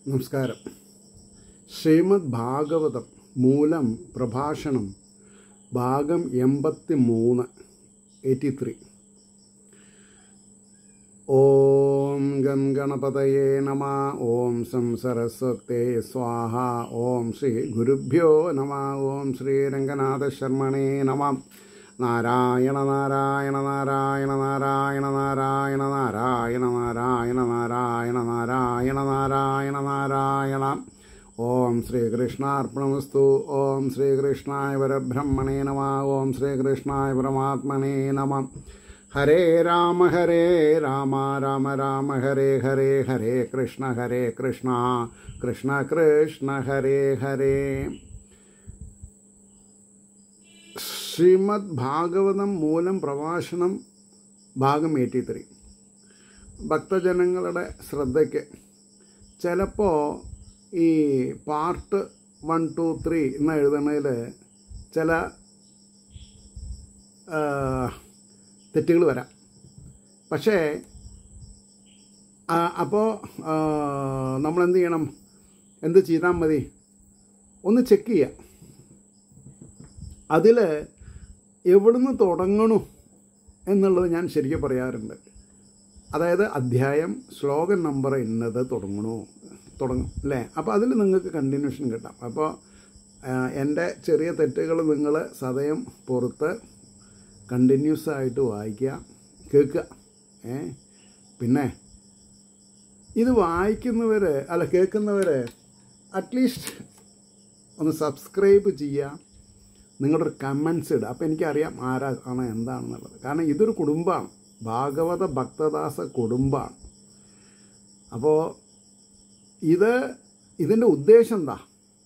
നമസ്കാരം. ശ്രീമദ് ഭാഗവതം മൂലം പ്രഭാഷണം ഭാഗം 83. ഓം ഗം ഗണപതയേ നമഃ. ഓം സം സരസ്വതേ സ്വാഹ. ഓം ശ്രീ ഗുരുഭ്യോ നമഃ. ഓം ശ്രീ രംഗനാഥ ശർമ്മണേ നമഃ. നാരായണ നാരായണ നാരായണ നാരായണ നാരായണ നാരായണ നാരായണ നാരായണ നാരായണ നാരായണ നാരായണ. ഓം ശ്രീകൃഷ്ണാർപ്പണമസ്തു. ഓം ശ്രീകൃഷ്ണായ പരബ്രഹ്മണേ നമഃ. ഓം ശ്രീകൃഷ്ണായ പരമാത്മനേ നമഃ. ഹരേ രാമ രാമ രാമ ഹരേ ഹരേ. ഹരേ കൃഷ്ണ കൃഷ്ണ കൃഷ്ണ ഹരേ ഹരേ. ശ്രീമദ് ഭാഗവതം മൂലം പ്രഭാഷണം ഭാഗം 83. ഭക്തജനങ്ങളുടെ ശ്രദ്ധയ്ക്ക് ചിലപ്പോൾ ഈ പാർട്ട് 1, 2, 3 എന്ന് എഴുതുന്നതിൽ ചില തെറ്റുകൾ വരാം. പക്ഷേ അപ്പോൾ നമ്മളെന്ത് ചെയ്യണം? എന്ത് ചെയ്താൽ മതി? ഒന്ന് ചെക്ക് ചെയ്യുക. അതിൽ എവിടുന്ന് തുടങ്ങണു എന്നുള്ളത് ഞാൻ ശരിക്കും പറയാറുണ്ട്. അതായത് അധ്യായം ശ്ലോകം നമ്പർ ഇന്നത് തുടങ്ങും അല്ലേ? അപ്പോൾ അതിൽ നിങ്ങൾക്ക് കണ്ടിന്യൂഷൻ കിട്ടാം. അപ്പോൾ എൻ്റെ ചെറിയ തെറ്റുകൾ നിങ്ങൾ സദയം പുറത്ത് കണ്ടിന്യൂസ് ആയിട്ട് വായിക്കുക, കേൾക്കുക. പിന്നെ ഇത് വായിക്കുന്നവർ കേൾക്കുന്നവർ അറ്റ്ലീസ്റ്റ് ഒന്ന് സബ്സ്ക്രൈബ് ചെയ്യുക, നിങ്ങളുടെ ഒരു കമൻസ് ഇടുക. അപ്പോൾ എനിക്കറിയാം ആരാണ് എന്താണെന്നുള്ളത്. കാരണം ഇതൊരു കുടുംബമാണ്, ഭാഗവത ഭക്തദാസ കുടുംബമാണ്. അപ്പോൾ ഇതിൻ്റെ ഉദ്ദേശം എന്താ?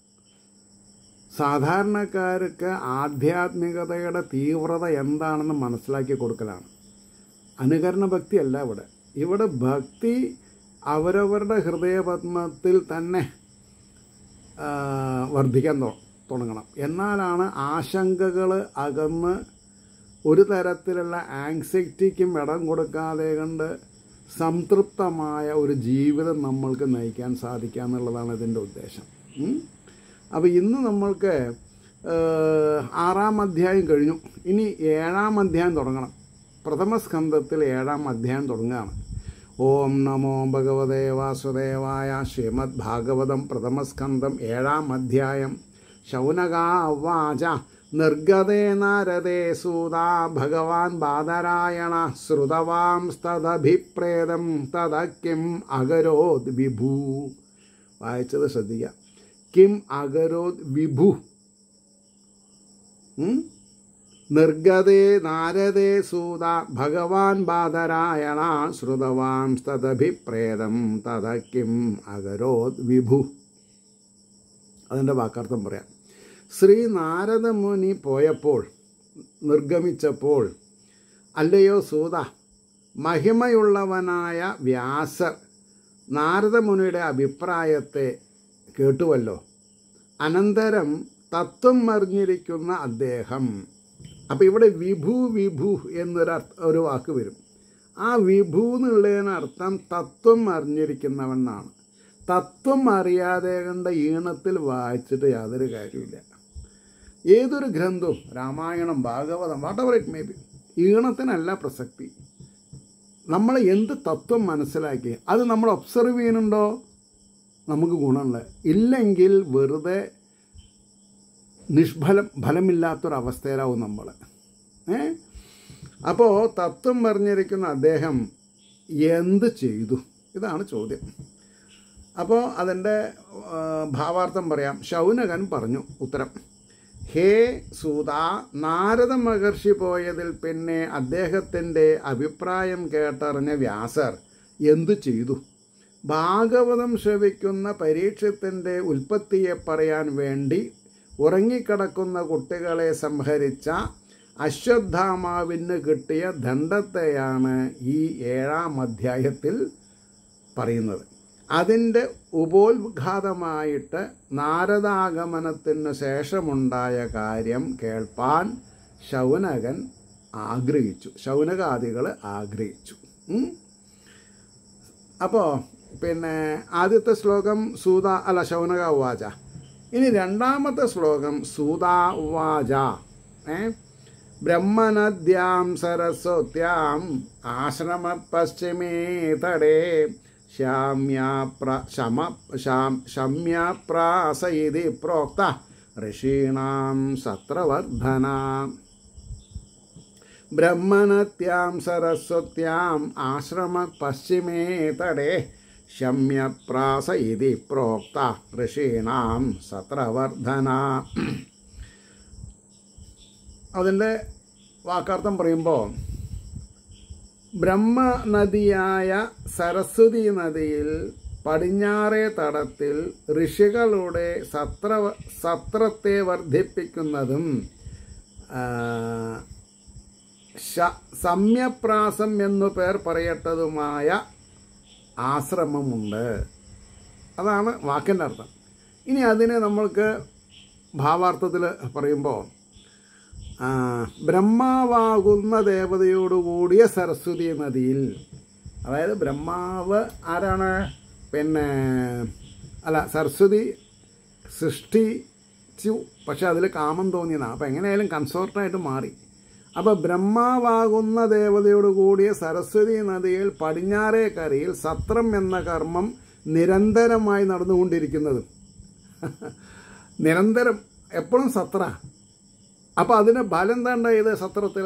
സാധാരണക്കാർക്ക് ആധ്യാത്മികതയുടെ തീവ്രത എന്താണെന്ന് മനസ്സിലാക്കി കൊടുക്കലാണ്. അനുകരണ ഭക്തിയല്ല ഇവിടെ ഭക്തി അവരവരുടെ ഹൃദയപത്മത്തിൽ തന്നെ വർദ്ധിക്കാൻ തുടങ്ങണം. എന്നാലാണ് ആശങ്കകൾ അകന്ന് ഒരു തരത്തിലുള്ള ആങ്സൈറ്റിക്കും ഇടം കൊടുക്കാതെ കണ്ട് സംതൃപ്തമായ ഒരു ജീവിതം നമ്മൾക്ക് നയിക്കാൻ സാധിക്കുക എന്നുള്ളതാണ് ഇതിൻ്റെ ഉദ്ദേശം. അപ്പോൾ ഇന്ന് നമ്മൾക്ക് 6-ാം അധ്യായം കഴിഞ്ഞു. ഇനി 7-ാം അധ്യായം തുടങ്ങണം. പ്രഥമ സ്കന്ധത്തിൽ 7-ാം അധ്യായം തുടങ്ങുകയാണ്. ഓം നമോ ഭഗവതേ വാസുദേവായ. ശ്രീമദ് ഭാഗവതം പ്രഥമ സ്കന്ധം 7-ാം അധ്യായം. ശൗനകാ ഉവാച നിർഗതേ നാരദേ സൂതാ ഭഗവാൻ ബാദരായണ ശ്രുതവാംസ്തദഭിപ്രേതം തദ കിം അകരോദ് വിഭു. വായിച്ചത് ശ്രദ്ധിക്കുക. കിം അകരോദ് വിഭു. നിർഗതേ നാരദേ സൂത ഭഗവാൻ ബാദരായണ ശ്രുതവാംസ്തദഭിപ്രേതം തദ കിം അകരോദ് വിഭു. അതിൻ്റെ വാക്കർത്ഥം പറയാം. ശ്രീ നാരദമുനി പോയപ്പോൾ, നിർഗമിച്ചപ്പോൾ, അല്ലയോ സൂത, മഹിമയുള്ളവനായ വ്യാസർ നാരദമുനിയുടെ അഭിപ്രായത്തെ കേട്ടുവല്ലോ. അനന്തരം തത്വം അറിഞ്ഞിരിക്കുന്ന അദ്ദേഹം. അപ്പം ഇവിടെ വിഭു എന്നൊരു വാക്ക് വരും. ആ വിഭു എന്നുള്ളതിനർത്ഥം തത്വം അറിഞ്ഞിരിക്കുന്നവനാണ്. തത്വം അറിയാതെ കണ്ട ഈണത്തിൽ വായിച്ചിട്ട് യാതൊരു കാര്യമില്ല. ഏതൊരു ഗ്രന്ഥവും, Ramayanam, Bhagavatam, whatever it may be, ഈണത്തിനല്ല പ്രസക്തി. നമ്മൾ എന്ത് തത്വം മനസ്സിലാക്കി അത് നമ്മൾ ഒബ്സർവ് ചെയ്യുന്നുണ്ടോ നമുക്ക് ഗുണമുള്ള. ഇല്ലെങ്കിൽ വെറുതെ ഫലമില്ലാത്തൊരവസ്ഥയിലാവും നമ്മൾ. അപ്പോൾ തത്വം പറഞ്ഞിരിക്കുന്ന അദ്ദേഹം എന്ത് ചെയ്തു? ഇതാണ് ചോദ്യം. അപ്പോൾ അതിൻ്റെ ഭാവാർത്ഥം പറയാം. ശൗനകൻ പറഞ്ഞു ഉത്തരം. ഹേ സൂത, നാരദ മഹർഷി പോയതിൽ പിന്നെ അദ്ദേഹത്തിൻ്റെ അഭിപ്രായം കേട്ടറിഞ്ഞ വ്യാസർ എന്തു ചെയ്തു? ഭാഗവതം ശ്രവിക്കുന്ന പരീക്ഷത്തിൻ്റെ ഉൽപ്പത്തിയെ പറയാൻ വേണ്ടി ഉറങ്ങിക്കിടക്കുന്ന കുട്ടികളെ സംഹരിച്ച അശ്വത്ഥാമാവിന് കിട്ടിയ ദണ്ഡത്തെയാണ് ഈ 7-ാം അധ്യായത്തിൽ പറയുന്നത്. അതിൻ്റെ ഉപോദ്ഘാതമായിട്ട് നാരദാഗമനത്തിന് ശേഷമുണ്ടായ കാര്യം കേൾപ്പാൻ ശൗനകാദികൾ ആഗ്രഹിച്ചു. അപ്പോൾ പിന്നെ ആദ്യത്തെ ശ്ലോകം ശൗനക ഉവാച. ഇനി രണ്ടാമത്തെ ശ്ലോകം സൂത ഉവാച. ബ്രഹ്മനദ്യാം സരസ്വത്യാം ആശ്രമ പശ്ചിമേ തടേ ശമ്യപ്രാസയിതി പ്രോക്ത ഋഷീണാം സത്രവർദ്ധന. ബ്രഹ്മനത്യാം സരസ്വത്യാം ആശ്രമ പശ്ചിമേ തടേ ശമ്യപ്രാസയിതി പ്രോക്ത ഋഷീണാം സത്രവർദ്ധന. അതിൻ്റെ വാക്കാർത്ഥം പറയുമ്പോൾ ബ്രഹ്മനദിയായ സരസ്വതി നദിയിൽ പടിഞ്ഞാറേ തടത്തിൽ ഋഷികളുടെ സത്രത്തെ വർദ്ധിപ്പിക്കുന്നതും സമ്യപ്രാസം എന്നു പേർ പറയട്ടതുമായ ആശ്രമമുണ്ട്. അതാണ് വാക്കിൻ്റെ അർത്ഥം. ഇനി അതിനെ നമ്മൾക്ക് ഭാവാർത്ഥത്തിൽ പറയുമ്പോൾ ബ്രഹ്മാവാകുന്ന ദേവതയോടുകൂടിയ സരസ്വതി നദിയിൽ, അതായത് ബ്രഹ്മാവ് ആരാണ്? സരസ്വതി സൃഷ്ടിച്ചു, പക്ഷെ അതിൽ കാമം തോന്നിയതാണ്. അപ്പോൾ എങ്ങനെയായാലും കൺസോർട്ടായിട്ട് മാറി. അപ്പോൾ ബ്രഹ്മാവാകുന്ന ദേവതയോട് കൂടിയ സരസ്വതി നദിയിൽ പടിഞ്ഞാറേ കരയിൽ സത്രം എന്ന കർമ്മം നിരന്തരമായി നടന്നുകൊണ്ടിരിക്കുന്നത്. നിരന്തരം എപ്പോഴും സത്ര. അപ്പോൾ അതിന് ഫലം എന്താ ഉണ്ടായത്? സത്രത്തിൽ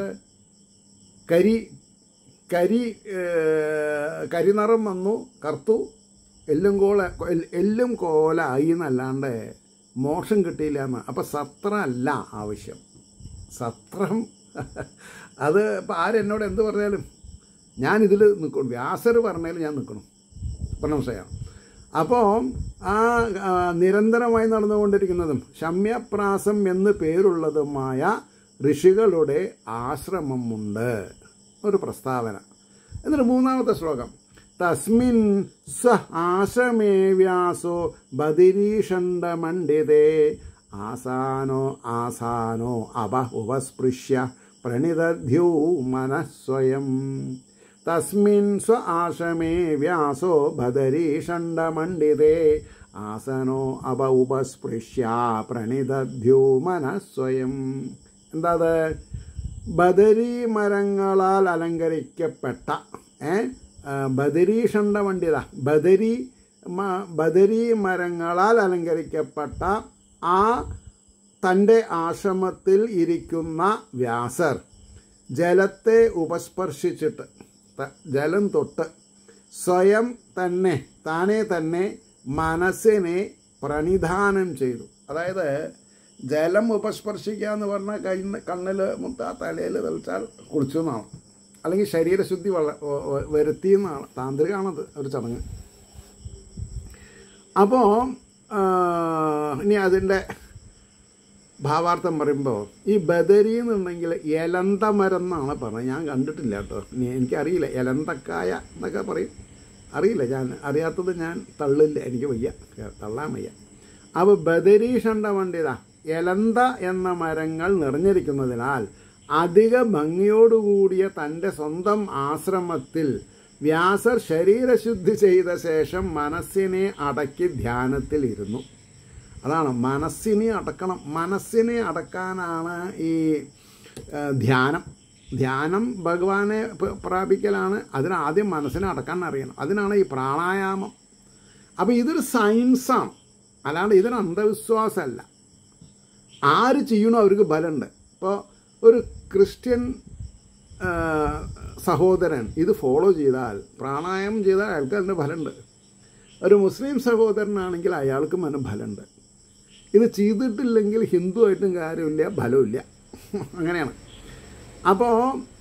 കരിനിറം വന്നു, കറുത്തു, എല്ലും കോലായി എന്നല്ലാണ്ട് മോക്ഷം കിട്ടിയില്ല എന്ന്. അപ്പോൾ സത്രം അല്ല ആവശ്യം. സത്രം അത് ഇപ്പം ആരെന്നോട് എന്ത് പറഞ്ഞാലും ഞാനിതിൽ നിൽക്കണം. വ്യാസർ പറഞ്ഞാലും ഞാൻ നിൽക്കണം. മനസ്സിലായോ? അപ്പോൾ ആ നിരന്തരമായി നടന്നുകൊണ്ടിരിക്കുന്നതും ശമ്യപ്രാസം എന്ന് പേരുള്ളതുമായ ഋഷികളുടെ ആശ്രമമുണ്ട്. ഒരു പ്രസ്താവന. എന്നിട്ട് മൂന്നാമത്തെ ശ്ലോകം തസ്മിൻ സ്വ ആശ്രമേ വ്യാസോ ബദിരീഷണ്ഡമണ്ഡിതേ ആസാനോ ഉപസ്പൃശ്യ പ്രണിതധ്യൂ മനഃസ്വയം. തസ്മിൻ സ്വ ആശ്രമേ വ്യാസോ ബദരീഷണ്ഡമണ്ഡിതേ ആസനോ ഉപസ്പൃശ്യ പ്രണിതധ്യൂ മനഃസ്വയം. എന്താ? ബദരീ മരങ്ങളാൽ അലങ്കരിക്കപ്പെട്ട ബദരീഷണ്ഡമണ്ഡിത ബദരീ മരങ്ങളാൽ അലങ്കരിക്കപ്പെട്ട ആ തൻ്റെ ആശ്രമത്തിൽ ഇരിക്കുന്ന വ്യാസർ ജലത്തെ ഉപസ്പർശിച്ചിട്ട്, ജലം തൊട്ട് സ്വയം താനെ തന്നെ മനസ്സിനെ പ്രണിധാനം ചെയ്തു. അതായത് ജലം ഉപസ്പർശിക്കുക എന്ന് പറഞ്ഞാൽ കണ്ണിൽ മുട്ട തലയിൽ തെളിച്ചാൽ കുളിച്ചു എന്നാണ്, അല്ലെങ്കിൽ ശരീരശുദ്ധി വരുത്തി എന്നാണ്. താന്ത്രികമാണത് ഒരു ചടങ്ങ്. അപ്പോൾ ഇനി അതിൻ്റെ ഭാവാർത്ഥം പറയുമ്പോൾ ഈ ബദരി എന്നുണ്ടെങ്കിൽ എലന്തമരം എന്നാണ് പറഞ്ഞത്. ഞാൻ കണ്ടിട്ടില്ല കേട്ടോ, എനിക്കറിയില്ല. എലന്തക്കായ എന്നൊക്കെ പറയും, അറിയില്ല. ഞാൻ അറിയാത്തത് ഞാൻ തള്ളില്ല, എനിക്ക് വയ്യ, തള്ളാൻ വയ്യ. അപ്പോൾ ബദരീഷണ്ഡമണ്ഡിത എലന്ത എന്ന മരങ്ങൾ നിറഞ്ഞിരിക്കുന്നതിനാൽ അധിക ഭംഗിയോടുകൂടിയ തൻ്റെ സ്വന്തം ആശ്രമത്തിൽ വ്യാസർ ശരീരശുദ്ധി ചെയ്ത ശേഷം മനസ്സിനെ അടക്കി ധ്യാനത്തിൽ ഇരുന്നു. അതാണ് മനസ്സിനെ അടക്കണം. മനസ്സിനെ അടക്കാനാണ് ഈ ധ്യാനം ഭഗവാനെ പ്രാപിക്കലാണ്. അതിനാദ്യം മനസ്സിനെ അടക്കാൻ അറിയണം. അതിനാണ് ഈ പ്രാണായാമം. അപ്പോൾ ഇതൊരു സയൻസാണ്, അല്ലാണ്ട് ഇതൊരു അന്ധവിശ്വാസമല്ല. ആര് ചെയ്യണോ അവർക്ക് ഫലമുണ്ട്. ഇപ്പോൾ ഒരു ക്രിസ്ത്യൻ സഹോദരൻ ഇത് ഫോളോ ചെയ്താൽ, പ്രാണായാമം ചെയ്താൽ അയാൾക്ക് അതിൻ്റെ ഫലമുണ്ട്. ഒരു മുസ്ലിം സഹോദരനാണെങ്കിൽ അയാൾക്കും അതിന് ഫലമുണ്ട്. ഇത് ചെയ്തിട്ടില്ലെങ്കിൽ ഹിന്ദുവായിട്ടും കാര്യമില്ല, ഫലമില്ല. അങ്ങനെയാണ്. അപ്പോൾ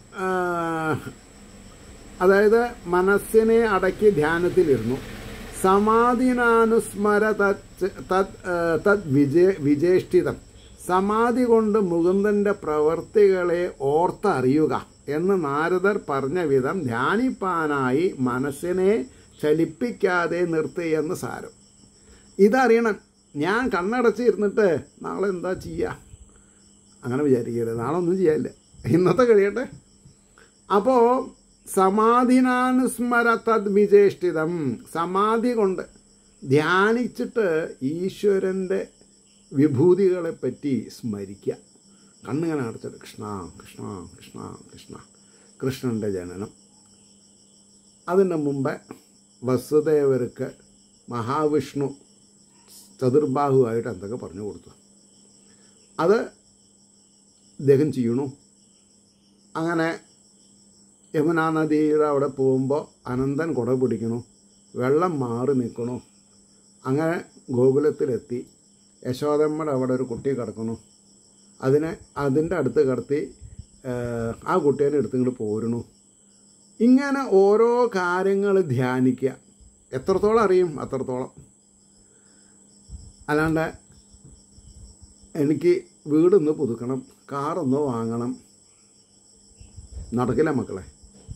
അതായത് മനസ്സിനെ അടക്കി ധ്യാനത്തിലിരുന്നു. സമാധിനാനുസ്മര തത് വിജേഷ്ഠിതം. സമാധി കൊണ്ട് മുകുന്ദൻ്റെ പ്രവൃത്തികളെ ഓർത്തറിയുക എന്ന് നാരദർ പറഞ്ഞ വിധം ധ്യാനിപ്പാനായി മനസ്സിനെ ചലിപ്പിക്കാതെ നിർത്തിയെന്ന് സാരം. ഇതറിയണം. ഞാൻ കണ്ണടച്ചിരുന്നിട്ട് നാളെ എന്താ ചെയ്യുക അങ്ങനെ വിചാരിക്കരുത്. നാളെ ഒന്നും ചെയ്യാനില്ല, ഇന്നത്തെ കഴിയട്ടെ. അപ്പോൾ സമാധിനാനുസ്മര തദ്വിചേഷ്ടിതം. സമാധി കൊണ്ട് ധ്യാനിച്ചിട്ട് ഈശ്വരൻ്റെ വിഭൂതികളെപ്പറ്റി സ്മരിക്കുക. കണ്ണിങ്ങനെ അടച്ചിട്ട് കൃഷ്ണ കൃഷ്ണ കൃഷ്ണ കൃഷ്ണ. കൃഷ്ണൻ്റെ ജനനം, അതിന് മുമ്പേ വസുദേവർക്ക് മഹാവിഷ്ണു ചതുർബാഹുവായിട്ട് എന്തൊക്കെ പറഞ്ഞു കൊടുത്തു, അത് ഇദ്ദേഹം ചെയ്യണു. അങ്ങനെ യമുനാ നദിയുടെ അവിടെ പോകുമ്പോൾ അനന്തൻ കുട പിടിക്കണു, വെള്ളം മാറി നിൽക്കണു. അങ്ങനെ ഗോകുലത്തിലെത്തി യശോദമ്മയുടെ അവിടെ ഒരു കുട്ടി കിടക്കണു. അതിൻ്റെ അടുത്ത് കിടത്തി ആ കുട്ടീനെ എടുത്തിങ്ങോട്ട് പോരണു. ഇങ്ങനെ ഓരോ കാര്യങ്ങൾ ധ്യാനിക്കുക. എത്രത്തോളം അറിയും അത്രത്തോളം. അല്ലാണ്ട് എനിക്ക് വീടൊന്ന് പുതുക്കണം, കാറൊന്ന് വാങ്ങണം, നടക്കില്ല മക്കളെ.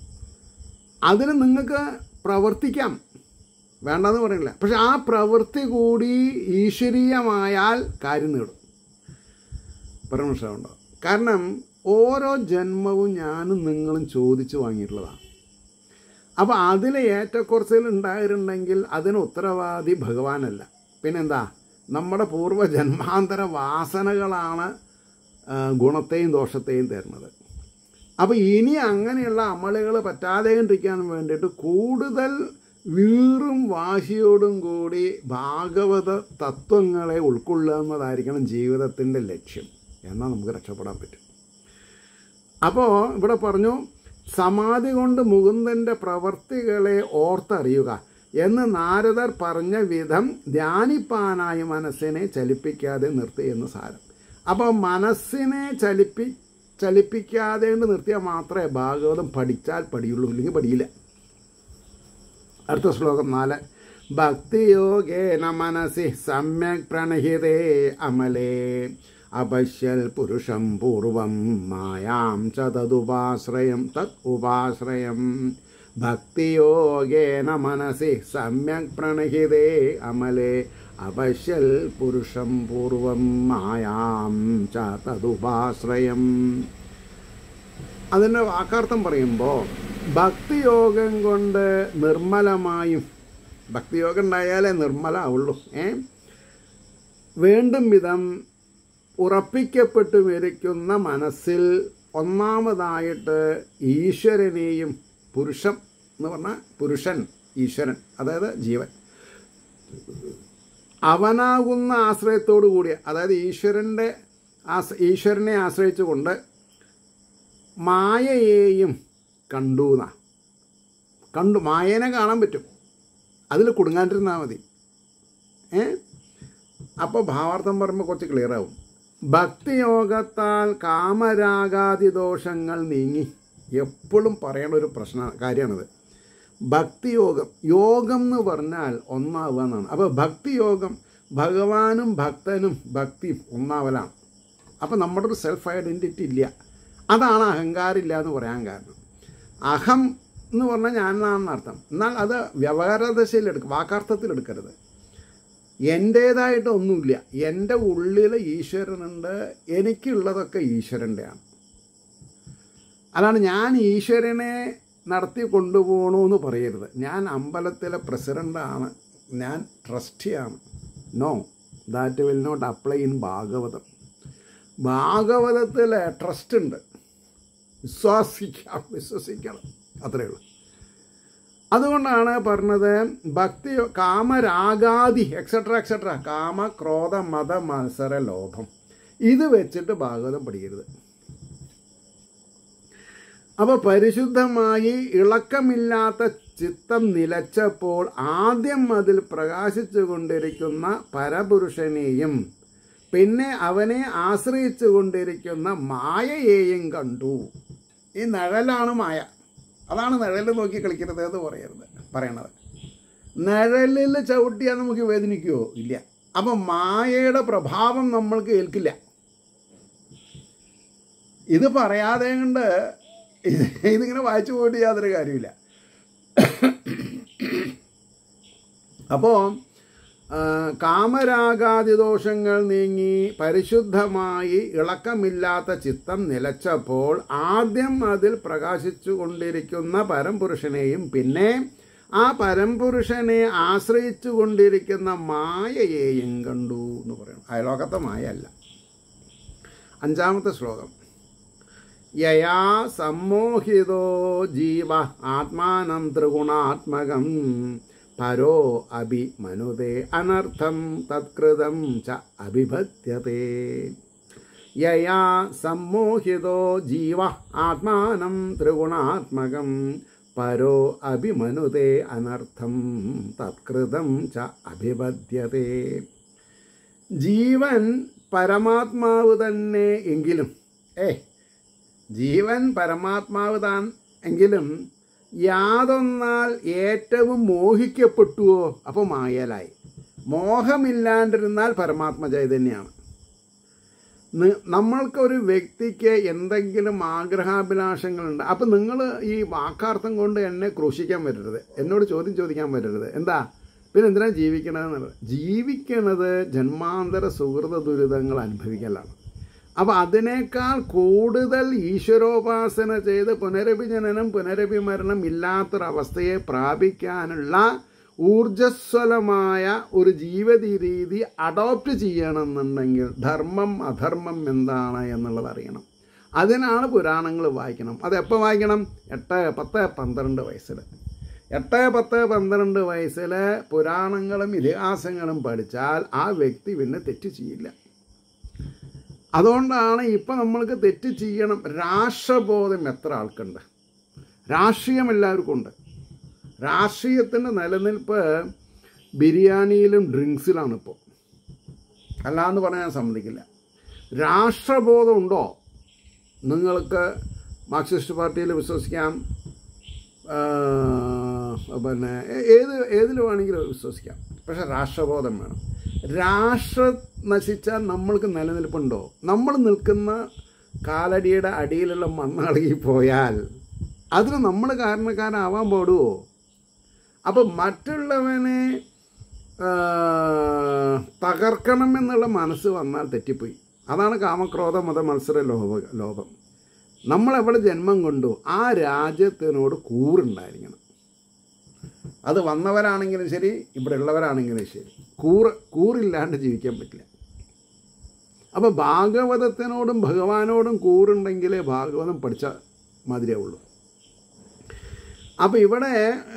അതിന് നിങ്ങൾക്ക് പ്രവർത്തിക്കാം, വേണ്ടെന്ന് പറയില്ല. പക്ഷെ ആ പ്രവൃത്തി കൂടി ഈശ്വരീയമായാൽ കാര്യം നേടും. പരമശമുണ്ടോ? കാരണം ഓരോ ജന്മവും ഞാനും നിങ്ങളും ചോദിച്ചു വാങ്ങിയിട്ടുള്ളതാണ്. അപ്പോൾ അതിൽ ഏറ്റക്കുറച്ചിൽ ഉണ്ടായിട്ടുണ്ടെങ്കിൽ അതിന് ഉത്തരവാദി ഭഗവാനല്ല, പിന്നെന്താ? നമ്മുടെ പൂർവ്വജന്മാന്തര വാസനകളാണ് ഗുണത്തെയും ദോഷത്തെയും തരുന്നത്. അപ്പോൾ ഇനി അങ്ങനെയുള്ള അമളുകൾ പറ്റാതെയിരിക്കാൻ വേണ്ടിയിട്ട് കൂടുതൽ വീറും വാശിയോടും കൂടി ഭാഗവത തത്വങ്ങളെ ഉൾക്കൊള്ളുന്നതായിരിക്കണം ജീവിതത്തിൻ്റെ ലക്ഷ്യം. എന്നാൽ നമുക്ക് രക്ഷപ്പെടാൻ പറ്റും. അപ്പോൾ ഇവിടെ പറഞ്ഞു, സമാധി കൊണ്ട് മുകുന്ദൻ്റെ പ്രവർത്തികളെ ഓർത്തറിയുക എന്ന് നാരദർ പറഞ്ഞ വിധം ധ്യാനിപ്പാനായി മനസ്സിനെ ചലിപ്പിക്കാതെ നിർത്തി എന്ന് സാരം. അപ്പോൾ മനസ്സിനെ ചലിപ്പിക്കാതെ നിർത്തിയാൽ മാത്രമേ ഭാഗവതം പഠിച്ചാൽ പഠിയുള്ളൂ, ഇല്ലെങ്കിൽ പഠിയില്ല. അടുത്ത ശ്ലോകം 4. ഭക്തിയോഗേന മനസി സമ്യക് പ്രണഹിതേ അമലേ അപശ്യൽ പുരുഷം പൂർവം മായാം ച തദുപാശ്രയം ഭക്തിയോഗേന മനസി സമ്യക് പ്രണഹിതേ അമലേ അപശ്യൽ പുരുഷം പൂർവം മായാം ച തദുപാശ്രയം. അതിൻ്റെ വാക്കാർത്ഥം പറയുമ്പോൾ ഭക്തിയോഗം കൊണ്ട് നിർമ്മലമായും, ഭക്തിയോഗം ഉണ്ടായാലേ നിർമ്മലമാവുള്ളൂ, വേണ്ടും വിധം ഉറപ്പിക്കപ്പെട്ടു വരിക്കുന്ന മനസ്സിൽ ഒന്നാമതായിട്ട് ഈശ്വരനെയും, പുരുഷം എന്ന് പറഞ്ഞാൽ പുരുഷൻ ഈശ്വരൻ, അതായത് ജീവൻ, അവനാകുന്ന ആശ്രയത്തോടു കൂടിയ, അതായത് ഈശ്വരനെ ആശ്രയിച്ചുകൊണ്ട് മായയെയും കണ്ടു മായേനെ കാണാൻ പറ്റും, അതിൽ കുടുങ്ങാണ്ടിരുന്നാൽ മതി. അപ്പോൾ ഭാവാർത്ഥം പറയുമ്പോൾ കുറച്ച് ക്ലിയർ ആവും. ഭക്തിയോഗത്താൽ കാമരാഗാദി ദോഷങ്ങൾ നീങ്ങി. എപ്പോഴും പറയേണ്ട ഒരു കാര്യമാണത്. ഭക്തിയോഗം, യോഗം എന്ന് പറഞ്ഞാൽ ഒന്നാവുക എന്നാണ്. അപ്പോൾ ഭക്തിയോഗം, ഭഗവാനും ഭക്തനും ഭക്തിയും ഒന്നാവലാണ്. അപ്പോൾ നമ്മുടെ ഒരു സെൽഫ് ഐഡൻറ്റിറ്റി ഇല്ല. അതാണ് അഹങ്കാരമില്ല എന്ന് പറയാൻ കാരണം. അഹം എന്ന് പറഞ്ഞാൽ ഞാനാണെന്ന് അർത്ഥം. എന്നാൽ അത് വ്യവഹാരദശയിലെടുക്കുക, വാക്കാർത്ഥത്തിലെടുക്കരുത്. എൻ്റേതായിട്ട് ഒന്നുമില്ല, എൻ്റെ ഉള്ളിൽ ഈശ്വരനുണ്ട്, എനിക്കുള്ളതൊക്കെ ഈശ്വരൻ്റെയാണ്. അതാണ് ഞാൻ ഈശ്വരനെ നടത്തി കൊണ്ടുപോകണമെന്ന് പറയരുത്. ഞാൻ അമ്പലത്തിലെ പ്രസിഡൻ്റാണ്, ഞാൻ ട്രസ്റ്റിയാണ്. No, that will not apply in Bhagavatam. ഭാഗവതത്തിൽ ട്രസ്റ്റ് ഉണ്ട്, വിശ്വസിക്കണം, അത്രയേ ഉള്ളൂ. അതുകൊണ്ടാണ് പറഞ്ഞത് ഭക്തി കാമരാഗാദി എക്സെട്ര കാമ ക്രോധ മത മത്സര ലോഭം ഇത് വെച്ചിട്ട് ഭാഗവതം പഠിക്കരുത്. അപ്പോൾ പരിശുദ്ധമായി ഇളക്കമില്ലാത്ത ചിത്തം നിലച്ചപ്പോൾ ആദ്യം അതിൽ പ്രകാശിച്ചു കൊണ്ടിരിക്കുന്ന പരപുരുഷനെയും പിന്നെ അവനെ ആശ്രയിച്ചു കൊണ്ടിരിക്കുന്ന മായയെയും കണ്ടു. ഈ നിഴലാണ് മായ. അതാണ് നിഴൽ നോക്കി കളിക്കരുത് എന്ന് പറയണത്. നിഴലിൽ ചവിട്ടിയാൽ നമുക്ക് വേദനിക്കുമോ? ഇല്ല. അപ്പം മായയുടെ പ്രഭാവം നമ്മൾക്ക് ഏൽക്കില്ല. ഇത് പറയാതെ കൊണ്ട് ഇതിങ്ങനെ വായിച്ചു പോയിട്ട് യാതൊരു കാര്യമില്ല. അപ്പോൾ കാമരാഗാദിദോഷങ്ങൾ നീങ്ങി പരിശുദ്ധമായി ഇളക്കമില്ലാത്ത ചിത്തം നിലച്ചപ്പോൾ ആദ്യം അതിൽ പ്രകാശിച്ചു കൊണ്ടിരിക്കുന്ന പരംപുരുഷനെയും പിന്നെ ആ പരംപുരുഷനെ ആശ്രയിച്ചു കൊണ്ടിരിക്കുന്ന മായയെയും കണ്ടു എന്ന് പറയണം. അയലോകത്തെ മായയല്ല. 5-ാമത്തെ ശ്ലോകം. യയാ സമ്മോഹിതോ ജീവ ആത്മാനം ത്രിഗുണാത്മകം പരോ അഭി മനുതേ അനർത്ഥം തത്കൃതം ച അഭിഭദ്യതേ. യയാ സമ്മോഹിതോ ജീവ ആത്മാനം ത്രിഗുണാത്മകം പരോ അഭിമനുതേ അനർത്ഥം തത്കൃതം ച അഭിബധ്യതേ. ജീവൻ പരമാത്മാവ് തന്നെ എങ്കിലും ജീവൻ പരമാത്മാവ് താൻ എങ്കിലും യാതൊന്നാൽ ഏറ്റവും മോഹിക്കപ്പെട്ടുവോ അപ്പോൾ മായലായി. മോഹമില്ലാണ്ടിരുന്നാൽ പരമാത്മ ചൈതന്യമാണ്. നമ്മൾക്കൊരു വ്യക്തിക്ക് എന്തെങ്കിലും ആഗ്രഹാഭിലാഷങ്ങളുണ്ട്. അപ്പം നിങ്ങൾ ഈ വാക്കാർത്ഥം കൊണ്ട് എന്നെ ക്രൂശിക്കാൻ വരരുത്, എന്നോട് ചോദ്യം ചോദിക്കാൻ വരരുത്. എന്താ പിന്നെ എന്തിനാണ് ജീവിക്കണതെന്നുള്ളത്? ജീവിക്കണത് ജന്മാന്തര സുഹൃത ദുരിതങ്ങൾ അനുഭവിക്കലാണ്. അപ്പം അതിനേക്കാൾ കൂടുതൽ ഈശ്വരോപാസന ചെയ്ത് പുനരഭിജനനം പുനരഭിമരണം ഇല്ലാത്തൊരവസ്ഥയെ പ്രാപിക്കാനുള്ള ഊർജ്ജസ്വലമായ ഒരു ജീവിത രീതി അഡോപ്റ്റ് ചെയ്യണമെന്നുണ്ടെങ്കിൽ ധർമ്മം അധർമ്മം എന്താണ് എന്നുള്ളത് അറിയണം. അതിനാണ് പുരാണങ്ങൾ വായിക്കണം. അതെപ്പോൾ വായിക്കണം? 8, 10, 12 വയസ്സിൽ. 8, 10, 12 വയസ്സിൽ പുരാണങ്ങളും ഇതിഹാസങ്ങളും പഠിച്ചാൽ ആ വ്യക്തി പിന്നെ തെറ്റ് ചെയ്യില്ല. അതുകൊണ്ടാണ് ഇപ്പം നമ്മൾക്ക് തെറ്റ് ചെയ്യണം. രാഷ്ട്രബോധം എത്ര ആൾക്കുണ്ട്? രാഷ്ട്രീയം എല്ലാവർക്കും ഉണ്ട്. രാഷ്ട്രീയത്തിൻ്റെ നിലനിൽപ്പ് ബിരിയാണിയിലും ഡ്രിങ്ക്സിലാണ് ഇപ്പോൾ. അല്ലാന്ന് പറയാൻ സമ്മതിക്കില്ല. രാഷ്ട്രബോധം ഉണ്ടോ? നിങ്ങൾക്ക് മാർക്സിസ്റ്റ് പാർട്ടിയിൽ വിശ്വസിക്കാം, പിന്നെ ഏതിൽ വേണമെങ്കിലും വിശ്വസിക്കാം. പക്ഷെ രാഷ്ട്രബോധം വേണം. രാഷ്ട്രം നശിച്ചാൽ നമ്മൾക്ക് നിലനിൽപ്പുണ്ടോ? നമ്മൾ നിൽക്കുന്ന കാലടിയുടെ അടിയിലുള്ള മണ്ണളകി പോയാൽ അതിന് നമ്മൾ കാരണക്കാരാവാൻ പാടുമോ? അപ്പം മറ്റുള്ളവനെ തകർക്കണം എന്നുള്ള മനസ്സ് വന്നാൽ തെറ്റിപ്പോയി. അതാണ് കാമക്രോധ മത മത്സര ലോഭം. നമ്മളെവിടെ ജന്മം കൊണ്ടു ആ രാജ്യത്തിനോട് കൂറുണ്ടായിരിക്കണം. അത് വന്നവരാണെങ്കിലും ശരി, ഇവിടെ ഉള്ളവരാണെങ്കിലും ശരി, കൂറില്ലാണ്ട് ജീവിക്കാൻ പറ്റില്ല. അപ്പോൾ ഭാഗവതത്തിനോടും ഭഗവാനോടും കൂറുണ്ടെങ്കിലേ ഭാഗവതം പഠിച്ച മാതിരിയാവുള്ളൂ. അപ്പോൾ ഇവിടെ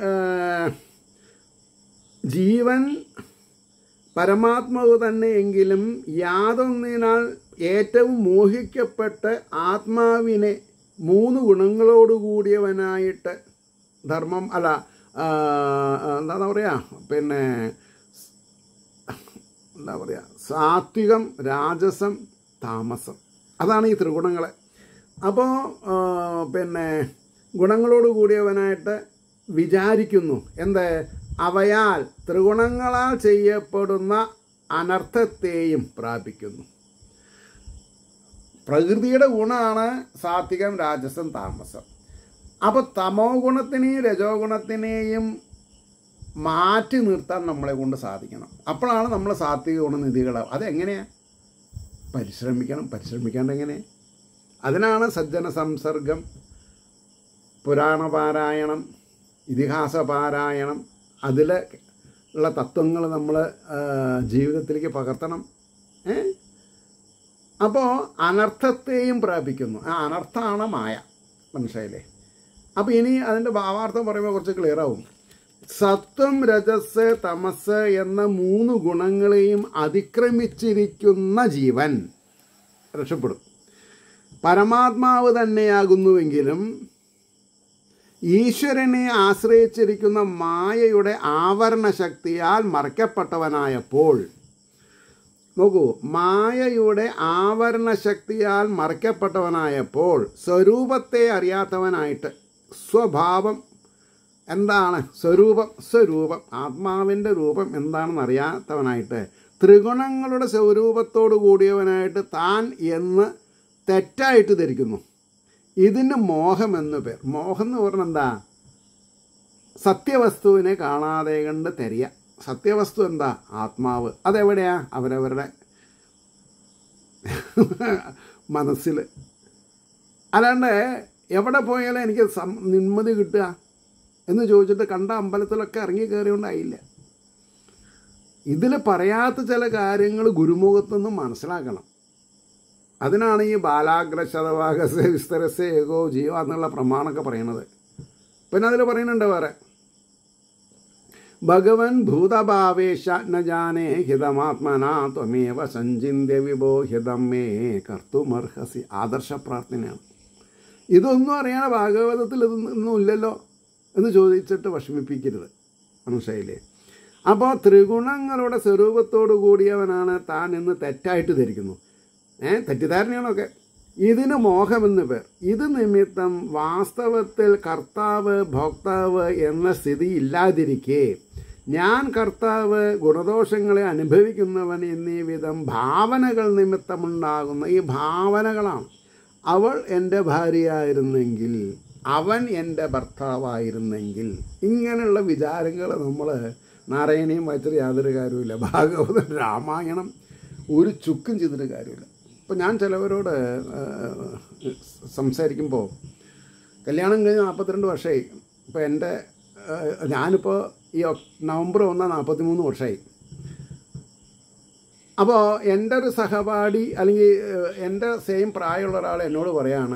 ജീവൻ പരമാത്മാവ് തന്നെയെങ്കിലും യാതൊന്നിനാൽ ഏറ്റവും മോഹിക്കപ്പെട്ട് ആത്മാവിനെ 3 ഗുണങ്ങളോടുകൂടിയവനായിട്ട് ധർമ്മം എന്താ പറയുക, പിന്നെ എന്താ പറയുക, സാത്വികം, രാജസം, താമസം, അതാണ് ഈ ത്രിഗുണങ്ങൾ. അപ്പോൾ പിന്നെ ഗുണങ്ങളോട് കൂടിയവനായിട്ട് വിചാരിക്കുന്നു. എന്ത്? അവയാൽ ത്രിഗുണങ്ങളാൽ ചെയ്യപ്പെടുന്ന അനർത്ഥത്തെയും പ്രാപിക്കുന്നു. പ്രകൃതിയുടെ ഗുണമാണ് സാത്വികം, രാജസം, താമസം. അപ്പോൾ തമോ ഗുണത്തിനെയും രജോ ഗുണത്തിനെയും മാറ്റി നിർത്താൻ നമ്മളെ കൊണ്ട് സാധിക്കണം. അപ്പോഴാണ് നമ്മൾ സാത്വിക ഗുണനിധികളാവും. അതെങ്ങനെയാണ്? പരിശ്രമിക്കണം. പരിശ്രമിക്കാണ്ട് എങ്ങനെ? അതിനാണ് സജ്ജന സംസർഗം, പുരാണ പാരായണം, ഇതിഹാസ പാരായണം. അതിൽ ഉള്ള തത്വങ്ങൾ നമ്മൾ ജീവിതത്തിലേക്ക് പകർത്തണം. അപ്പോൾ അനർത്ഥത്തെയും പ്രാപിക്കുന്നു. ആ അനർത്ഥമാണ് മായ. മനസ്സിലായില്ലേ? അപ്പോൾ ഇനി അതിൻ്റെ ഭാവാർത്ഥം പറയുമ്പോൾ കുറച്ച് ക്ലിയർ ആവും. സത്വം, രജസ്, തമസ് എന്ന 3 ഗുണങ്ങളെയും അതിക്രമിച്ചിരിക്കുന്ന ജീവൻ രക്ഷപ്പെടും. പരമാത്മാവ് തന്നെയാകുന്നുവെങ്കിലും ഈശ്വരനെ ആശ്രയിച്ചിരിക്കുന്ന മായയുടെ ആവരണ ശക്തിയാൽ മറയ്ക്കപ്പെട്ടവനായപ്പോൾ, നോക്കൂ, മായയുടെ ആവരണ ശക്തിയാൽ മറയ്ക്കപ്പെട്ടവനായപ്പോൾ സ്വരൂപത്തെ അറിയാത്തവനായിട്ട്, സ്വഭാവം എന്താണ്, സ്വരൂപം ആത്മാവിൻ്റെ രൂപം എന്താണെന്ന് അറിയാത്തവനായിട്ട്, ത്രിഗുണങ്ങളുടെ സ്വരൂപത്തോടു കൂടിയവനായിട്ട് താൻ എന്ന് തെറ്റായിട്ട് ധരിക്കുന്നു. ഇതിന് മോഹമെന്ന് പേർ. മോഹം എന്ന് പറഞ്ഞാൽ എന്താ? സത്യവസ്തുവിനെ കാണാതെ കണ്ട് തെരിയ. സത്യവസ്തു എന്താ? ആത്മാവ്. അതെവിടെയാ? അവരവരുടെ മനസ്സിൽ. അല്ലാണ്ട് എവിടെ പോയാലും എനിക്ക് നിമ്മതി കിട്ടുക എന്ന് ചോദിച്ചിട്ട് കണ്ട അമ്പലത്തിലൊക്കെ ഇറങ്ങി കയറിയോണ്ടായില്ല. ഇതിൽ പറയാത്ത ചില കാര്യങ്ങൾ ഗുരുമുഖത്തുനിന്ന് മനസ്സിലാക്കണം. അതിനാണ് ഈ ബാലാഗ്രശതവാകസ വിസ്തരസേ ഏകോ ജീവ എന്നുള്ള പ്രമാണമൊക്കെ പറയണത്. പിന്നെ അതിൽ പറയുന്നുണ്ട് വേറെ, ഭഗവൻ ഭൂതഭാവേശ ന ജാനേ ഹിതമാത്മനാ ത്വമേവ സഞ്ചിന്യ വിഭോ ഹിതം മേ കർത്തുമർഹസി. ആദർശ പ്രാർത്ഥനയാണ്. ഇതൊന്നും അറിയാതെ ഭാഗവതത്തിൽ ഇതൊന്നും ഇല്ലല്ലോ എന്ന് ചോദിച്ചിട്ട് വിഷമിപ്പിക്കരുത്. മനസ്സിലായില്ലേ? അപ്പോൾ ത്രിഗുണങ്ങളുടെ സ്വരൂപത്തോടു കൂടിയവനാണ് താൻ എന്ന് തെറ്റായിട്ട് ധരിക്കുന്നു. തെറ്റിദ്ധാരണയാണൊക്കെ. ഇതിന് മോഹമെന്ന് പേർ. ഇത് നിമിത്തം വാസ്തവത്തിൽ കർത്താവ് ഭോക്താവ് എന്ന സ്ഥിതി ഇല്ലാതിരിക്കെ ഞാൻ കർത്താവ് ഗുണദോഷങ്ങളെ അനുഭവിക്കുന്നവൻ എന്നീ വിധം ഭാവനകൾ നിമിത്തമുണ്ടാകുന്ന ഈ ഭാവനകളാണ്. അവൾ എൻ്റെ ഭാര്യയായിരുന്നെങ്കിൽ, അവൻ എൻ്റെ ഭർത്താവായിരുന്നെങ്കിൽ, ഇങ്ങനെയുള്ള വിചാരങ്ങൾ നമ്മൾ നാരായണീയം വായിച്ചിട്ട് യാതൊരു കാര്യമില്ല. ഭാഗവതം രാമായണം ഒരു ചുക്കും ചെയ്തിട്ട് കാര്യമില്ല. ഇപ്പോൾ ഞാൻ ചിലവരോട് സംസാരിക്കുമ്പോൾ കല്യാണം കഴിഞ്ഞ് 42 വർഷമായി. ഇപ്പോൾ ഞാനിപ്പോൾ ഈ നവംബർ 1 43 വർഷമായി. അപ്പോൾ എൻ്റെ ഒരു സഹപാഠി അല്ലെങ്കിൽ എൻ്റെ സെയിം പ്രായമുള്ള ഒരാൾ എന്നോട് പറയാണ്,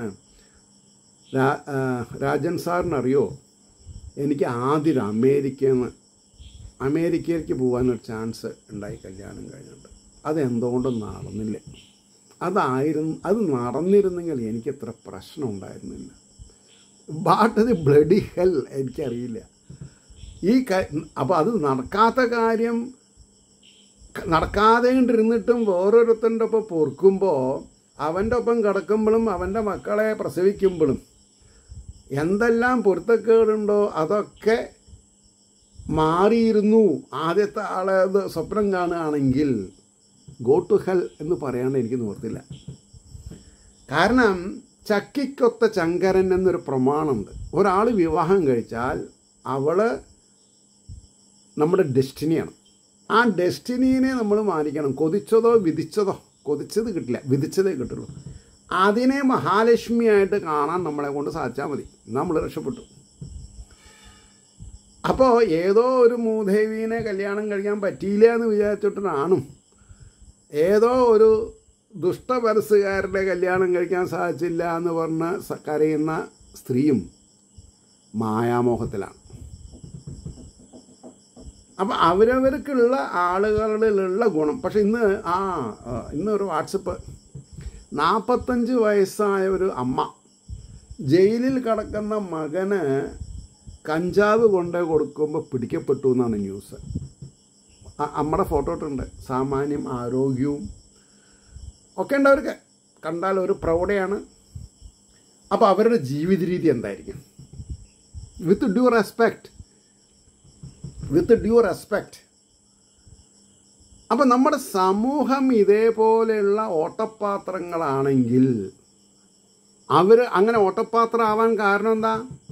രാജൻ സാറിനറിയോ, എനിക്ക് ആദ്യം അമേരിക്കയിലേക്ക് പോകാനൊരു ചാൻസ് ഉണ്ടായി കല്യാണം കഴിഞ്ഞിട്ട്. അതെന്തുകൊണ്ടും നടന്നില്ല. അത് നടന്നിരുന്നെങ്കിൽ എനിക്കത്ര പ്രശ്നം ഉണ്ടായിരുന്നില്ല. വാട്ട് ദി ബ്ലഡി ഹെൽ എനിക്കറിയില്ല. അപ്പോൾ അത് നടക്കാത്ത കാര്യം നടക്കാതെ കൊണ്ടിരുന്നിട്ടും ഓരോരുത്തൻ്റെ ഒപ്പം പൊറുക്കുമ്പോൾ, അവൻ്റെ ഒപ്പം കിടക്കുമ്പോഴും അവൻ്റെ മക്കളെ പ്രസവിക്കുമ്പോഴും എന്തെല്ലാം പൊരുത്തക്കേടുണ്ടോ അതൊക്കെ മാറിയിരുന്നു. ആദ്യത്തെ ആളെ സ്വപ്നം കാണുകയാണെങ്കിൽ ഗോ ടു ഹെൽ എന്ന് പറയാണ്ട് എനിക്ക് നിവർത്തില്ല. കാരണം ചക്കിക്കൊത്ത ചങ്കരൻ എന്നൊരു പ്രമാണമുണ്ട്. ഒരാൾ വിവാഹം കഴിച്ചാൽ അവൾ നമ്മുടെ ഡെസ്റ്റിനിയാണ്. ആ ഡെസ്റ്റിനീനെ നമ്മൾ മാനിക്കണം. കൊതിച്ചതോ വിധിച്ചതോ, കൊതിച്ചത് കിട്ടില്ല, വിധിച്ചതേ കിട്ടുള്ളൂ. അതിനെ മഹാലക്ഷ്മിയായിട്ട് കാണാൻ നമ്മളെ കൊണ്ട് സാധിച്ചാൽ മതി, നമ്മൾ രക്ഷപ്പെട്ടു. അപ്പോൾ ഏതോ ഒരു മൂദേവീനെ കല്യാണം കഴിക്കാൻ പറ്റിയില്ല എന്ന് വിചാരിച്ചിട്ടാണും, ഏതോ ഒരു ദുഷ്ടപരസുകാരുടെ കല്യാണം കഴിക്കാൻ സാധിച്ചില്ല എന്ന് പറഞ്ഞ് കരയുന്ന സ്ത്രീയും മായാമോഹത്തിലാണ്. അപ്പം അവരവർക്കുള്ള ആളുകളിലുള്ള ഗുണം. പക്ഷെ ഇന്നൊരു വാട്സപ്പ് 45 വയസ്സായ ഒരു അമ്മ ജയിലിൽ കിടക്കുന്ന മകന് കഞ്ചാവ് കൊണ്ടു കൊടുക്കുമ്പോൾ പിടിക്കപ്പെട്ടു എന്നാണ് ന്യൂസ്. അമ്മയുടെ ഫോട്ടോ ഇട്ടുണ്ട്. സാമാന്യം ആരോഗ്യവും ഒക്കെ ഉണ്ട് അവർക്ക്. കണ്ടാൽ ഒരു പ്രൗഢയാണ്. അപ്പോൾ അവരുടെ ജീവിത രീതി എന്തായിരിക്കും? With due respect. അപ്പം നമ്മുടെ സമൂഹം ഇതേപോലെയുള്ള ഓട്ടപാത്രങ്ങളാണെങ്കിൽ അവർ അങ്ങനെ ഓട്ടപാത്രമാവാൻ കാരണം എന്താ?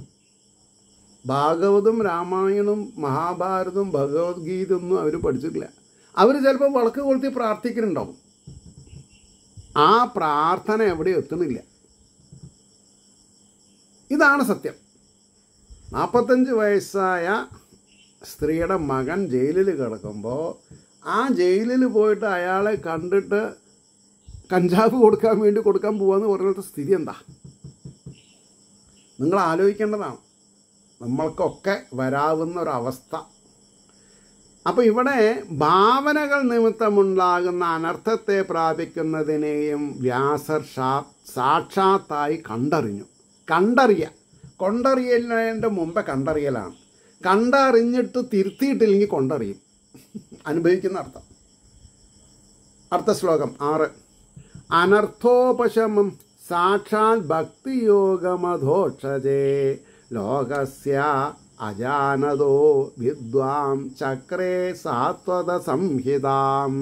ഭാഗവതും രാമായണവും മഹാഭാരതവും ഭഗവത്ഗീതയൊന്നും അവർ പഠിച്ചിട്ടില്ല. അവർ ചിലപ്പോൾ വിളക്ക് കൊളുത്തി പ്രാർത്ഥിക്കുന്നുണ്ടാവും. ആ പ്രാർത്ഥന എവിടെ എത്തുന്നില്ല. ഇതാണ് സത്യം. 45 വയസ്സായ സ്ത്രീയുടെ മകൻ ജയിലിൽ കിടക്കുമ്പോൾ ആ ജയിലിൽ പോയിട്ട് അയാളെ കണ്ടിട്ട് കഞ്ചാവ് കൊടുക്കാൻ പോവാന്ന് പറയുന്ന സ്ഥിതി എന്താ? നിങ്ങൾ ആലോചിക്കേണ്ടതാണ്. നമ്മൾക്കൊക്കെ വരാവുന്ന ഒരവസ്ഥ. അപ്പോൾ ഇവിടെ ഭാവനകൾ നിമിത്തമുണ്ടാകുന്ന അനർത്ഥത്തെ പ്രാപിക്കുന്നതിനെയും വ്യാസർ സാക്ഷാത്തായി കൊണ്ടറിയലിൻ്റെ മുമ്പേ കണ്ടറിയലാണ്. കണ്ടറിഞ്ഞിട്ട് തിരുത്തിയിട്ടില്ലെങ്കിൽ കൊണ്ടറിയും. അനുഭവിക്കുന്ന അർത്ഥം. അടുത്ത ശ്ലോകം 6. അനർത്ഥോപശമം സാക്ഷാൽ ഭക്തിയോഗമധോക്ഷജേ ലോകസ്യ അജാനതോ വിദ്വാം ചക്രേ സാത്വത സംഹിതാം.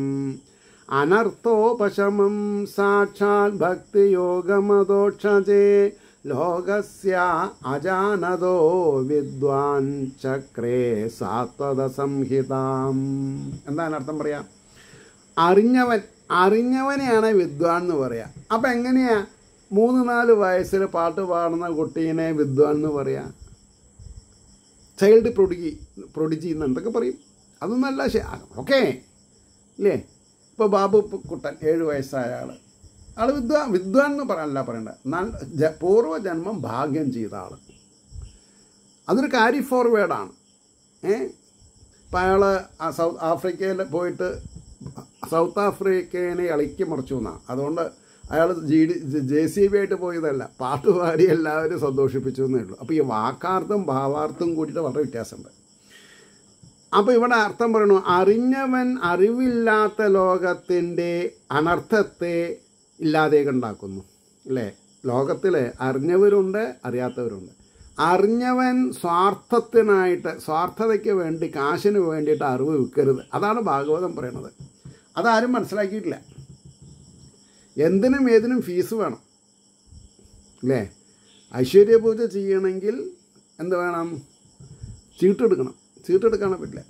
അനർത്ഥോപശമം സാക്ഷാൽ ഭക്തിയോഗമധോക്ഷജേ ലോകസ്യ അജാനതോ വിദ്വാൻ ചക്രേ സാത്വത സംഹിതാം. എന്താണ് അർത്ഥം പറയാം? അറിഞ്ഞവനെയാണ് വിദ്വാൻ എന്ന് പറയാം. അപ്പം എങ്ങനെയാ 3-4 വയസ്സിൽ പാട്ട് പാടുന്ന കുട്ടീനെ വിദ്വാൻ എന്ന് പറയാം? ചൈൽഡ് പ്രൊഡിജി എന്ന് എന്തൊക്കെ പറയും? അതൊന്നല്ല. ഓക്കെ ഇല്ലേ? ഇപ്പോൾ ബാബു കുട്ടൻ 7 വയസ്സായ ആൾ വിദ്വാൻ എന്ന് പറയല്ല പറയേണ്ടത്. പൂർവ്വജന്മം ഭാഗ്യം ചെയ്ത ആൾ. അതൊരു ക്യാരി ഫോർവേഡാണ്. ഇപ്പം അയാൾ സൗത്ത് ആഫ്രിക്കയിൽ പോയിട്ട് സൗത്ത് ആഫ്രിക്കേനെ ഇളക്കി മറിച്ചു എന്നാണ്. അതുകൊണ്ട് അയാൾ JCB ആയിട്ട് പോയതല്ല, പാട്ടുപാടി എല്ലാവരും സന്തോഷിപ്പിച്ചു എന്നേ ഉള്ളൂ. അപ്പോൾ ഈ വാക്കാർത്ഥം ഭാവാർത്ഥം കൂടിയിട്ട് വളരെ വ്യത്യാസമുണ്ട്. അപ്പോൾ ഇവിടെ അർത്ഥം പറയണു, അറിഞ്ഞവൻ അറിവില്ലാത്ത ലോകത്തിൻ്റെ അനർത്ഥത്തെ ഇല്ലാതെയൊക്കെ ഉണ്ടാക്കുന്നു അല്ലേ? ലോകത്തിൽ അറിഞ്ഞവരുണ്ട്, അറിയാത്തവരുണ്ട്. അറിഞ്ഞവൻ സ്വാർത്ഥതയ്ക്ക് വേണ്ടി, കാശിന് വേണ്ടിയിട്ട് അറിവ് വിൽക്കരുത്. അതാണ് ഭാഗവതം പറയണത്. അതാരും മനസ്സിലാക്കിയിട്ടില്ല. എന്തിനും ഏതിനും ഫീസ് വേണം അല്ലേ? ഐശ്വര്യ പൂജ ചെയ്യണമെങ്കിൽ എന്ത് വേണം? ചീട്ടെടുക്കണം. ചീട്ടെടുക്കാൻ പറ്റില്ല.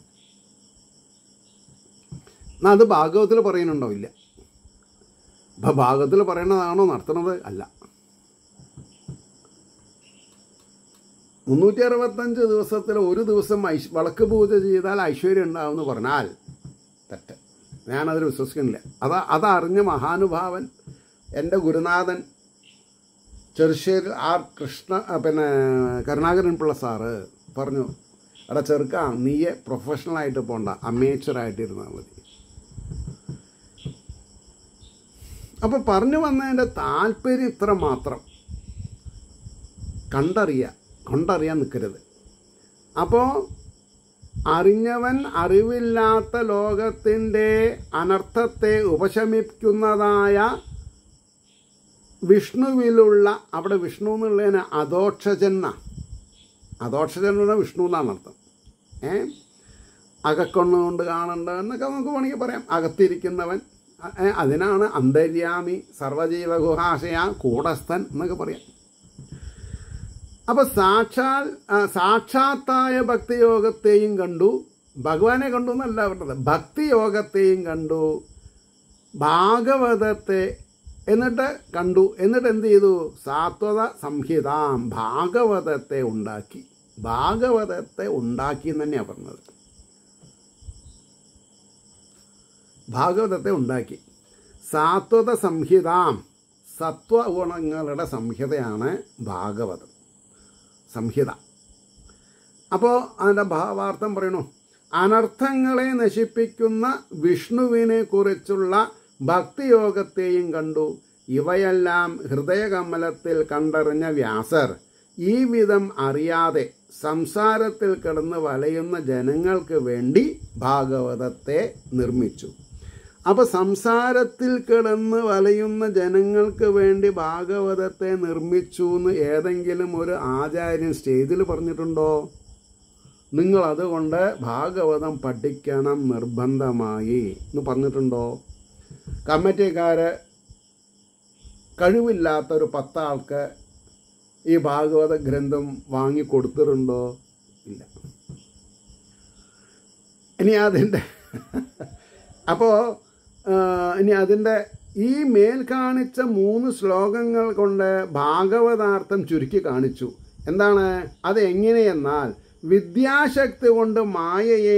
എന്നാൽ അത് ഭാഗവത്തിൽ പറയുന്നുണ്ടോ? ഇല്ല. അപ്പം ഭാഗവത്തിൽ പറയണതാണോ നടത്തണത്? അല്ല. 365 ദിവസത്തിൽ ഒരു ദിവസം വിളക്ക് പൂജ ചെയ്താൽ ഐശ്വര്യം ഉണ്ടാവുമെന്ന് പറഞ്ഞാൽ തെറ്റ്. ഞാനതിൽ വിശ്വസിക്കുന്നില്ല. അതറിഞ്ഞ മഹാനുഭാവൻ എൻ്റെ ഗുരുനാഥൻ ചെറുശ്ശേരി ആർ കരുണാകരൻ പിള്ള സാറ് പറഞ്ഞു, എടാ ചെറുക്കാ, നീയെ പ്രൊഫഷണലായിട്ട് പോണ്ട, അമേച്ചറായിട്ടിരുന്നാൽ മതി. അപ്പോൾ പറഞ്ഞു വന്നതിൻ്റെ താല്പര്യം ഇത്ര മാത്രം. കൊണ്ടറിയാൻ നിൽക്കരുത്. അപ്പോൾ അറിഞ്ഞവൻ അറിവില്ലാത്ത ലോകത്തിൻ്റെ അനർത്ഥത്തെ ഉപശമിക്കുന്നതായ വിഷ്ണുവിലുള്ള, അവിടെ വിഷ്ണു എന്നുള്ളതിന് അധോക്ഷജന്ന വിഷ്ണു എന്നാണ് അർത്ഥം. അകക്കൊണ്ടുകൊണ്ട് കാണണ്ട എന്നൊക്കെ നമുക്ക് വേണമെങ്കിൽ പറയാം. അകത്തിരിക്കുന്നവൻ, അതിനാണ് അന്തര്യാമി, സർവജീവഗുഹാശയ, കൂടസ്ഥൻ എന്നൊക്കെ പറയാം. അപ്പോൾ സാക്ഷാത്തായ ഭക്തിയോഗത്തെയും കണ്ടു, ഭഗവാനെ കണ്ടു എന്നല്ല പറഞ്ഞത്, ഭക്തിയോഗത്തെയും കണ്ടു, ഭാഗവതത്തെ എന്നിട്ട് കണ്ടു. എന്നിട്ട് എന്ത് ചെയ്തു? സാത്വത സംഹിതാം, ഭാഗവതത്തെ ഉണ്ടാക്കി എന്ന് തന്നെയാണ് പറഞ്ഞത്. ഭാഗവതത്തെ ഉണ്ടാക്കി. സാത്വത സംഹിതാം, സത്വഗുണങ്ങളുടെ സംഹിതയാണ് ഭാഗവതം സംഹിത. അപ്പോൾ അതിൻ്റെ ഭാവാർത്ഥം പറയണു, അനർത്ഥങ്ങളെ നശിപ്പിക്കുന്ന വിഷ്ണുവിനെ കുറിച്ചുള്ള ഭക്തിയോഗത്തെയും കണ്ടു. ഇവയെല്ലാം ഹൃദയകമലത്തിൽ കണ്ടറിഞ്ഞ വ്യാസർ ഈ വിധം അറിയാതെ സംസാരത്തിൽ കിടന്ന് വലയുന്ന ജനങ്ങൾക്ക് വേണ്ടി ഭാഗവതത്തെ നിർമ്മിച്ചു. അപ്പോൾ സംസാരത്തിൽ കിടന്ന് വലയുന്ന ജനങ്ങൾക്ക് വേണ്ടി ഭാഗവതത്തെ നിർമ്മിച്ചു എന്ന് ഏതെങ്കിലും ഒരു ആചാര്യൻ സ്റ്റേജിൽ പറഞ്ഞിട്ടുണ്ടോ? നിങ്ങൾ അതുകൊണ്ട് ഭാഗവതം പഠിക്കണം നിർബന്ധമായി എന്ന് പറഞ്ഞിട്ടുണ്ടോ? കമ്മിറ്റിക്കാർ കഴിവില്ലാത്തൊരു 10 ആൾക്ക് ഈ ഭാഗവത ഗ്രന്ഥം വാങ്ങിക്കൊടുത്തിട്ടുണ്ടോ? ഇല്ല. ഇനി അതിൻ്റെ ഈ മേൽ കാണിച്ച 3 ശ്ലോകങ്ങൾ കൊണ്ട് ഭാഗവതാർത്ഥം ചുരുക്കി കാണിച്ചു. എന്താണ് അത്? എങ്ങനെയെന്നാൽ വിദ്യാശക്തി കൊണ്ട് മായയെ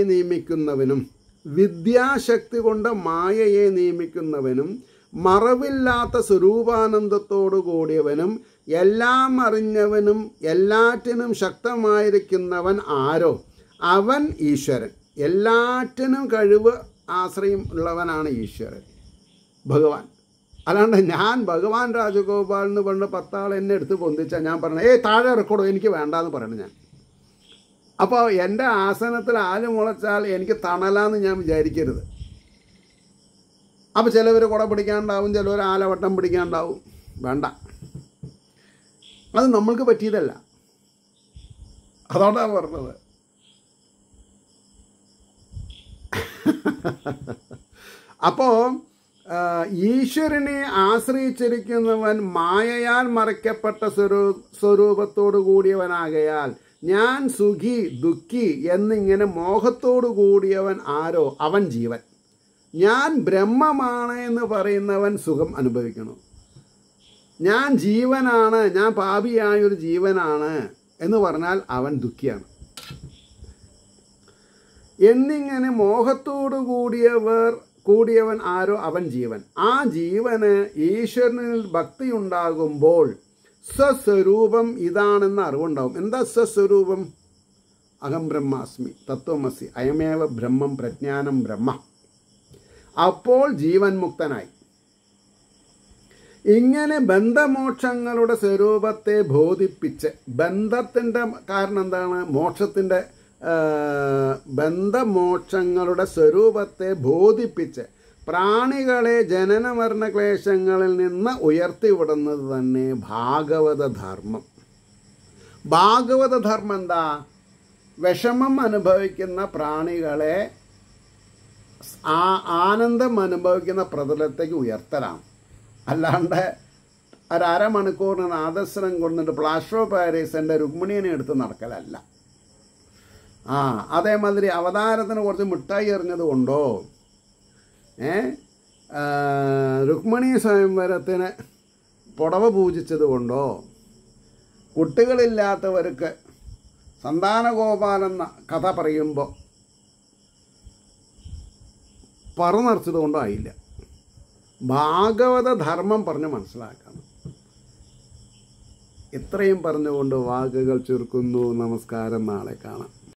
നിയമിക്കുന്നവനും മറവില്ലാത്ത സ്വരൂപാനന്ദത്തോടു കൂടിയവനും എല്ലാം അറിഞ്ഞവനും എല്ലാറ്റിനും ശക്തമായിരിക്കുന്നവൻ ആരോ അവൻ ഈശ്വരൻ. എല്ലാറ്റിനും കഴിവ് ആശ്രയം ഉള്ളവനാണ് ഈശ്വരൻ, ഭഗവാൻ. അല്ലാണ്ട് ഞാൻ ഭഗവാൻ രാജഗോപാൽ എന്ന് പറഞ്ഞ 10 ആൾ എന്നെ എടുത്ത് പൊന്തിച്ചാൽ ഞാൻ പറഞ്ഞ താഴെ ഇറക്കോടോ, എനിക്ക് വേണ്ടാന്ന് പറയണം ഞാൻ. അപ്പോൾ എൻ്റെ ആസനത്തിൽ ആല് മുളച്ചാൽ എനിക്ക് തണലാന്ന് ഞാൻ വിചാരിക്കരുത്. അപ്പോൾ ചിലവർ കുട പിടിക്കാണ്ടാവും, ചിലവർ ആലവട്ടം പിടിക്കാണ്ടാവും. വേണ്ട, അത് നമ്മൾക്ക് പറ്റിയതല്ല. അതോടാണ് പറഞ്ഞത്. അപ്പോൾ ഈശ്വരനെ ആശ്രയിച്ചിരിക്കുന്നവൻ മായയാൽ മറയ്ക്കപ്പെട്ട സ്വരൂപത്തോടു കൂടിയവനാകയാൽ ഞാൻ സുഖി ദുഃഖി എന്നിങ്ങനെ മോഹത്തോടു കൂടിയവൻ ആരോ അവൻ ജീവൻ. ഞാൻ ബ്രഹ്മമാണ് എന്ന് പറയുന്നവൻ സുഖം അനുഭവിക്കണം. ഞാൻ ജീവനാണ്, ഞാൻ പാപിയായൊരു ജീവനാണ് എന്ന് പറഞ്ഞാൽ അവൻ ദുഃഖിയാണ്. എന്നിങ്ങനെ മോഹത്തോടു കൂടിയവൻ ആരോ അവൻ ജീവൻ. ആ ജീവന് ഈശ്വരനിൽ ഭക്തി ഉണ്ടാകുമ്പോൾ സ്വസ്വരൂപം ഇതാണെന്ന് അറിവുണ്ടാവും. എന്താ സ്വസ്വരൂപം? അഹം ബ്രഹ്മാസ്മി, തത്വമസി, അയമേവ ബ്രഹ്മം, പ്രജ്ഞാനം ബ്രഹ്മ. അപ്പോൾ ജീവൻ മുക്തനായി. ഇങ്ങനെ ബന്ധമോക്ഷങ്ങളുടെ സ്വരൂപത്തെ ബോധിപ്പിച്ച്, ബന്ധത്തിൻ്റെ കാരണം എന്താണ്? മോക്ഷത്തിൻ്റെ ബന്ധമോക്ഷങ്ങളുടെ സ്വരൂപത്തെ ബോധിപ്പിച്ച് പ്രാണികളെ ജനനമരണ ക്ലേശങ്ങളിൽ നിന്ന് ഉയർത്തിവിടുന്നത് തന്നെ ഭാഗവതധർമ്മം. ഭാഗവതധർമ്മം എന്താ? വിഷമം അനുഭവിക്കുന്ന പ്രാണികളെ ആനന്ദം അനുഭവിക്കുന്ന പ്രതലത്തേക്ക് ഉയർത്തലാണ്. അല്ലാണ്ട് ഒരു അരമണിക്കൂറിന് നാദസ്വരം കൊണ്ടിട്ട് പ്ലാസ്റ്റർ ഓഫ് പാരീസിൻ്റെ രുക്മിണിയെ എടുത്ത് നടക്കലല്ല. അതേമാതിരി അവതാരത്തിന് കുറച്ച് മിഠായി എറിഞ്ഞത് കൊണ്ടോ, രുക്മിണി സ്വയംവരത്തിന് പുടവ പൂജിച്ചത് കൊണ്ടോ, കുട്ടികളില്ലാത്തവർക്ക് സന്താനഗോപാലെന്ന കഥ പറയുമ്പോൾ പറനിറച്ചത് കൊണ്ടോ ആയില്ല. ഭാഗവത ധർമ്മം പറഞ്ഞ് മനസ്സിലാക്കണം. ഇത്രയും പറഞ്ഞുകൊണ്ട് വാക്കുകൾ ചുരുക്കുന്നു. നമസ്കാരം. നാളെ കാണാം.